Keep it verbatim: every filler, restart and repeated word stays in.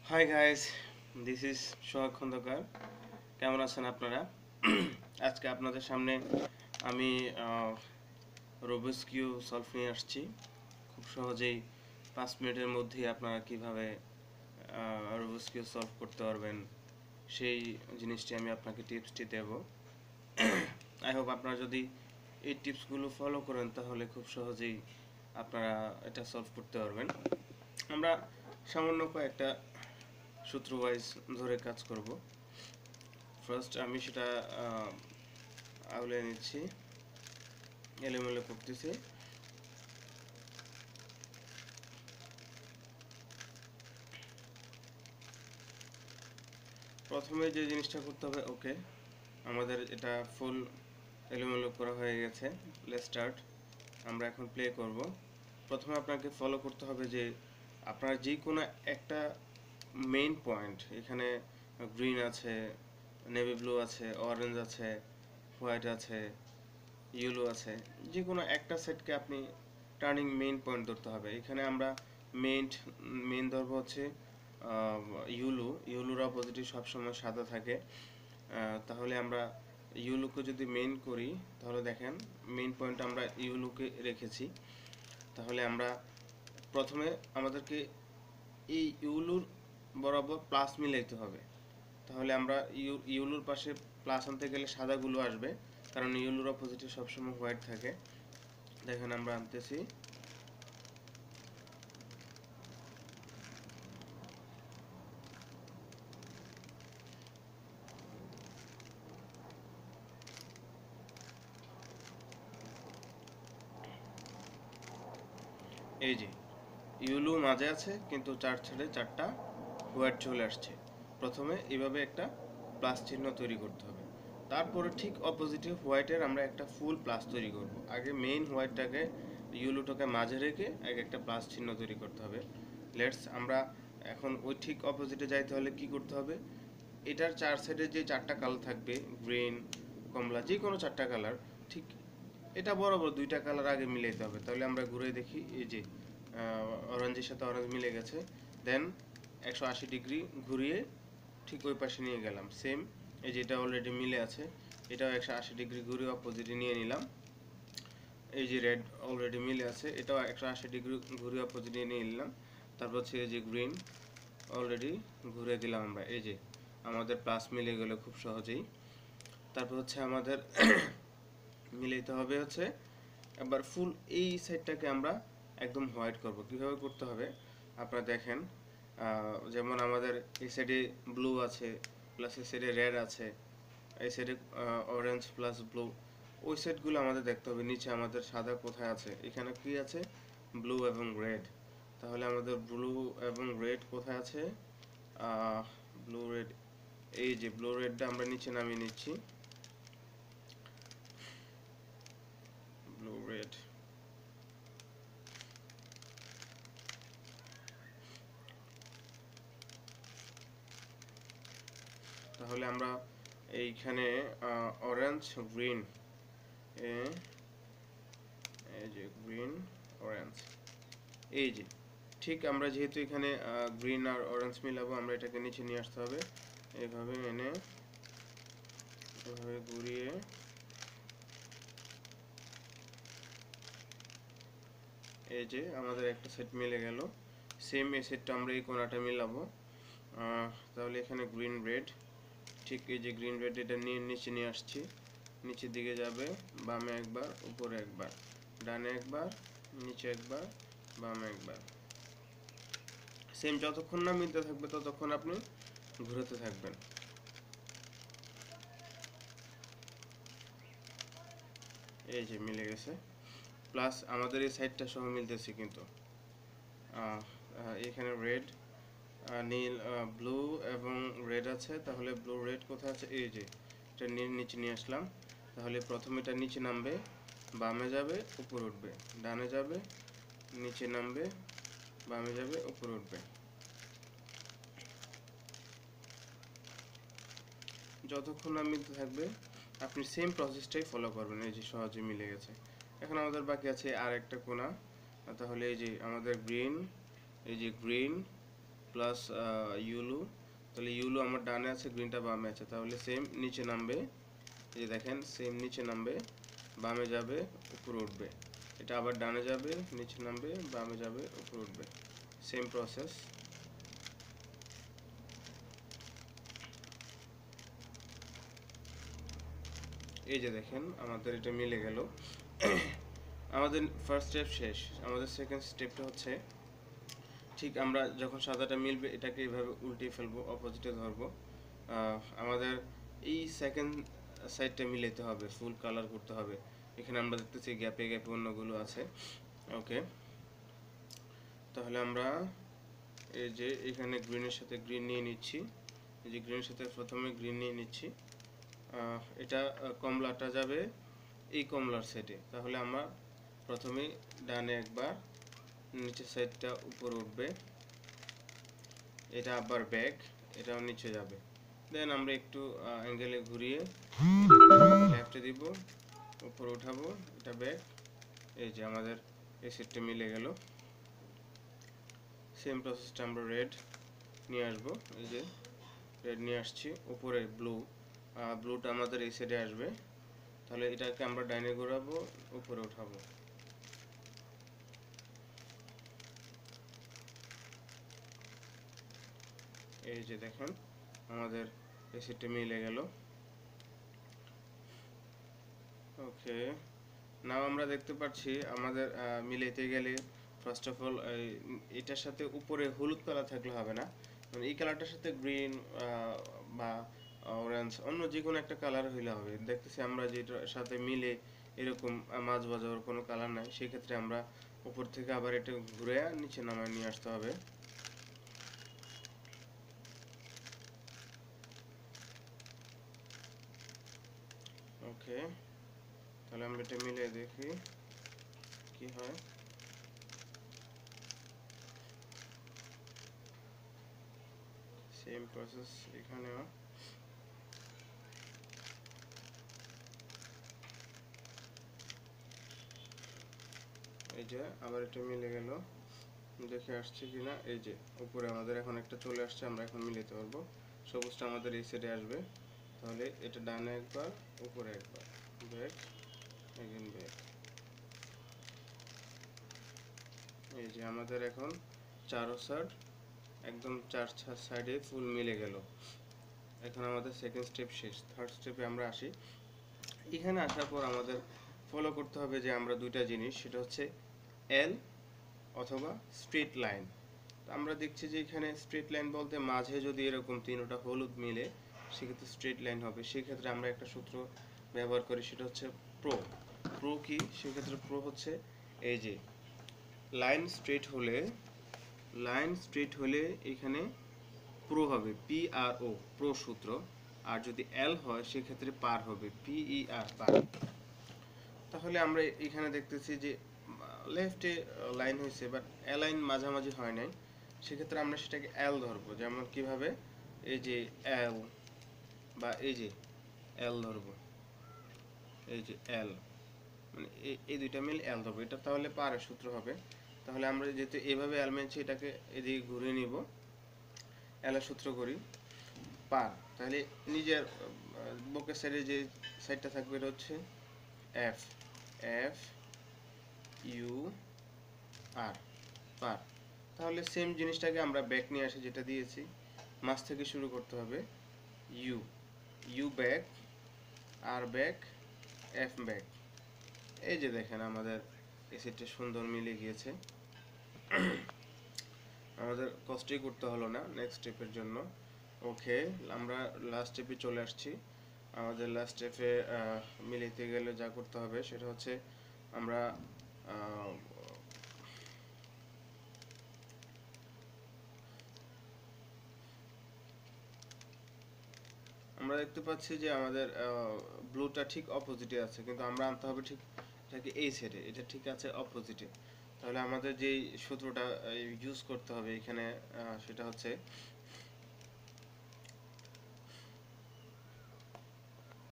High guys, this is Sohag Khandakar. কেমন আছেন আপনারা? আজকে আপনাদের সামনে আমি রুবিকস কিউব সলভ নিয়ে আসছি। খুব সহজেই পাঁচ মিনিটের মধ্যেই আপনারা কিভাবে রুবিকস কিউব সলভ করতে পারবেন সেই জিনিসটি আমি আপনাকে টিপসটি দেব। আই হোপ আপনারা যদি এই টিপসগুলো ফলো করেন তাহলে খুব সহজেই আপনারা এটা সলভ করতে পারবেন। আমরা সামান্য কয়েকটা সূত্র ওয়াইজ ধরে কাজ করব। ফার্স্ট আমি সেটা আউলে নিচ্ছি, এলোমেলো করতেছি। প্রথমে যে জিনিসটা করতে হবে, ওকে আমাদের এটা ফুল এলোমেলো করা হয়ে গেছে। Let's start. আমরা এখন প্লে করব। প্রথমে আপনাকে ফলো করতে হবে যে আপনার যে কোনো একটা মেইন পয়েন্ট, এখানে গ্রিন আছে, নেভি ব্লু আছে, অরেঞ্জ আছে, হোয়াইট আছে, ইয়েলো আছে, যে কোনো একটা সেটকে আপনি টার্নিং মেইন পয়েন্ট ধরতে হবে। এখানে আমরা মেইন মেইন ধরবো হচ্ছে ইউলু। ইউলুর অপোজিটে সবসময় সাদা থাকে। তাহলে আমরা ইউলুকে যদি মেইন করি তাহলে দেখেন মেইন পয়েন্ট আমরা ইউলুকে রেখেছি। তাহলে আমরা প্রথমে আমাদেরকে এই ইউলুর বরাবর প্লাস মিলাইতে হবে। তাহলে আমরা ইউ ইউলুর পাশে প্লাস আনতে গেলে সাদাগুলো আসবে, কারণ ইউলুর অপোজিটে সবসময় হোয়াইট থাকে। দেখেন আমরা আনতেছি, এই যে ইউলু মাঝে আছে কিন্তু চার ছেড়ে চারটা হোয়াইট চলে আসছে। প্রথমে এইভাবে একটা প্লাস চিহ্ন তৈরি করতে হবে। তারপরে ঠিক অপোজিটে হোয়াইটের আমরা একটা ফুল প্লাস তৈরি করব। আগে মেইন হোয়াইটটাকে ইউলুটাকে মাঝে রেখে আগে একটা প্লাস চিহ্ন তৈরি করতে হবে। লেটস আমরা এখন ওই ঠিক অপোজিটে যাইতে হলে কি করতে হবে, এটার চার সাইডে যে চারটা কালার থাকবে, গ্রিন, কমলা, যে কোনো চারটা কালার, ঠিক এটা বরাবর দুইটা কালার আগে মিলাইতে হবে। তাহলে আমরা ঘুরে দেখি, এই যে অরেঞ্জের সাথে অরেঞ্জ মিলে গেছে। দেন একশো আশি ডিগ্রি ঘুরিয়ে ঠিক ওই পাশে নিয়ে গেলাম। সেম এই যে এটা অলরেডি মিলে আছে, এটাও একশো আশি ডিগ্রি ঘুরিয়ে অপোজিটে নিয়ে নিলাম। এই যে রেড অলরেডি মিলে আছে, এটাও একশো আশি ডিগ্রি ঘুরিয়ে অপোজিটে নিয়ে নিলাম। তারপর হচ্ছে এই যে গ্রিন অলরেডি ঘুরে দিলাম আমরা। এই যে আমাদের প্লাস মিলে গেল খুব সহজেই। তারপর হচ্ছে আমাদের মিলাইতে হবে হচ্ছে এবার ফুল এই সাইডটাকে আমরা একদম হোয়াইট করব। কিভাবে করতে হবে আপনারা দেখেন, যেমন আমাদের এই সাইডে ব্লু আছে, প্লাস এই সাইডে রেড আছে, এই সাইডে অরেঞ্জ প্লাস ব্লু, ওই সেটগুলো আমাদের দেখতে হবে। নিচে আমাদের সাদা কোথায় আছে, এখানে কি আছে, ব্লু এবং রেড। তাহলে আমাদের ব্লু এবং রেড কোথায় আছে, ব্লু রেড, এই যে ব্লু রেডটা আমরা নিচে নামিয়ে নিচ্ছি। ব্লু রেড, তাহলে আমরা এইখানে অরেঞ্জ গ্রিন, এই যে গ্রিন অরেঞ্জ, এই যে ঠিক আমরা যেহেতু এখানে গ্রিন আর অরেঞ্জ মিলাবো, আমরা এটাকে নিচে নিয়ে আসতে হবে। এইভাবে এনে এভাবে ঘুরিয়ে এই যে আমাদের একটা সেট মিলে গেল। সেম এই সেটটা আমরা এই কোণাটা মিলাবো। তাহলে এখানে গ্রিন রেড, ঠিক এই যে গ্রিন রেড, এটা নিয়ে নিচে নিয়ে আসছি। নিচের দিকে যাবে, বামে একবার, উপরে একবার, ডানে একবার, নিচে একবার, বামে একবার। সেম যতক্ষণ না মিলতে থাকবে ততক্ষণ আপনি ঘুরাতে থাকবেন। এই যে মিলে গেছে, প্লাস আমাদের এই সাইডটা সহ মিলতেছে কিন্তু এখানে রেড, নীল, ব্লু এবং রেড আছে। তাহলে ব্লু রেড কোথায় আছে, এই যে এটা নিচে নিয়ে আসলাম। তাহলে প্রথমে এটা নিচে নামবে, বামে যাবে, উপরে উঠবে, ডানে যাবে, নিচে নামবে, বামে যাবে, উপরে উঠবে। যতক্ষণ না মিলতে থাকবে আপনি সেম প্রসেসটাই ফলো করবেন। এই যে সহজে মিলে গেছে। এখন আমাদের বাকি আছে আর একটা কোণা। তাহলে এই যে আমাদের গ্রিন, এই যে গ্রিন প্লাস ইউলু, তাহলে ইউলু আমার ডানে আছে, গ্রিনটা বামে আছে, তাহলে সেম নিচে নামবে, এই যে দেখেন সেম নিচে নামবে, বামে যাবে, উপরে উঠবে, এটা আবার ডানে যাবে, নিচে নামবে, বামে যাবে, উপরে উঠবে, সেম প্রসেস। এই যে দেখেন আমাদের এটা মিলে গেল। আমাদের ফার্স্ট স্টেপ শেষ, আমাদের সেকেন্ড স্টেপটা হচ্ছে ঠিক আমরা যখন সাদাটা মিলবে এটাকে এইভাবে উল্টিয়ে ফেলবো, অপোজিটে ধরবো। আমাদের এই সেকেন্ড সাইডটা মিলাতে হবে, ফুল কালার করতে হবে। এখানে আমরা দেখতেছি গ্যাপে গ্যাপে অন্যগুলো আছে। ওকে, তাহলে আমরা এই যে এখানে গ্রিনের সাথে গ্রিন নিয়ে নিচ্ছি, এই যে গ্রিনের সাথে প্রথমে গ্রিন নিয়ে নিচ্ছি, এটা কমলাটা যাবে এই কমলার সেটে, তাহলে আমরা প্রথমে ডানে একবার, নিচের সাইডটা উপরে উঠবে, এটা আবার ব্যাক, এটাও নিচে যাবে, দেন আমরা একটু অ্যাঙ্গেলে ঘুরিয়ে লেফটে দিব, উপরে উঠাবো, এটা ব্যাক, এই যে আমাদের এই সেটটা মিলে গেল। সেম প্রসেসটা আমরা রেড নিয়ে আসবো, এই যে রেড নিয়ে আসছি, উপরে ব্লু, ব্লুটা আমাদের এই সাইডে আসবে, তাহলে এটাকে আমরা ডাইনে ঘোরাবো, উপরে উঠাবো, এই যে দেখেন আমাদের এই সেটটা মিলে গেল। ওকে, নাও আমরা দেখতে পাচ্ছি আমাদের মিলাইতে গেলে ফার্স্ট অফ অল এটার সাথে উপরে হলুদ কালার থাকলে হবে না, মানে এই কালারটার সাথে গ্রিন বা অরেঞ্জ অন্য যে কোনো একটা কালার হইলে হবে। দেখতেছি আমরা যেটার সাথে মিলে এরকম মাঝ বাজার কোনো কালার নাই, সেক্ষেত্রে আমরা উপর থেকে আবার এটা ঘুরে নিচে নামায় নিয়ে আসতে হবে। ওকে, তাহলে আমরা এটা মিলে দেখি কি হয়। সেম প্রসেস এখানেও, এই যে আবার এটা মিলে গেল, দেখে আসছে কিনা, এই যে উপরে আমাদের এখন একটা চলে আসছে, আমরা এখন মিলাতে পারবো, সবুজটা আমাদের এই সাইডে আসবে, তাহলে এটা ডানে একবার, উপরে একবার, ব্যাক, এগেন ব্যাক, এই যে আমাদের এখন চারো সাইড একদম চার সাইডে ফুল মিলে গেল। এখন আমাদের সেকেন্ড স্টেপ শেষ, থার্ড স্টেপে আমরা আসি। এখানে আসার পর আমাদের ফলো করতে হবে যে আমরা দুইটা জিনিস, সেটা হচ্ছে এল অথবা স্ট্রেট লাইন। আমরা দেখছি যে এখানে স্ট্রেট লাইন বলতে মাঝে যদি এরকম তিনটা হলুদ মিলে সেক্ষেত্রে স্ট্রেট লাইন হবে, সেক্ষেত্রে আমরা একটা সূত্র ব্যবহার করি, সেটা হচ্ছে প্রো। প্রো কি? সেক্ষেত্রে প্রো হচ্ছে এই যে লাইন স্ট্রেট হলে, লাইন স্ট্রেট হলে এখানে প্রো হবে, পি আর ও, প্রো সূত্র। আর যদি এল হয় সেক্ষেত্রে পার হবে, পি ই আর, পার। তাহলে আমরা এখানে দেখতেছি যে লেফটে লাইন হয়েছে বাট অ্যালাইন মাঝামাঝি হয় নাই, সেক্ষেত্রে আমরা সেটাকে এল ধরবো। যেমন কিভাবে, এই যে এল বা এই যে এল ধরবো, এই যে এল, মানে এই দুইটা মিল এল ধরবো, এটা তাহলে পারের সূত্র হবে। তাহলে আমরা যেহেতু এভাবে এল মেনছি, এটাকে এদিকে ঘুরিয়ে নিব, এল এর সূত্র করি পার, তাহলে নিজের বুকের সাইডে যে সাইডটা থাকবে এটা হচ্ছে এফ, এফ ইউ আর, পার। তাহলে সেম জিনিসটাকে আমরা ব্যাক নিয়ে আসি, যেটা দিয়েছি মাছ থেকে শুরু করতে হবে, U, U back, R back, F back. এই যে দেখেন আমাদের এই সেটটা সুন্দর মিলে গিয়েছে, আমাদের কষ্টই করতে হলো না নেক্সট স্টেপের জন্য। ওকে, আমরা লাস্ট স্টেপে চলে আসছি। আমাদের লাস্ট স্টেপে মিলাইতে গেলে যা করতে হবে সেটা হচ্ছে আমরা আমরা দেখতে পাচ্ছি যে আমাদের ব্লুটা ঠিক অপোজিটে আছে, কিন্তু আমরা আনতে হবে ঠিক এটাকে এই সাইডে, এটা ঠিক আছে অপোজিটে। তাহলে আমাদের যেই সূত্রটা ইউজ করতে হবে এখানে সেটা হচ্ছে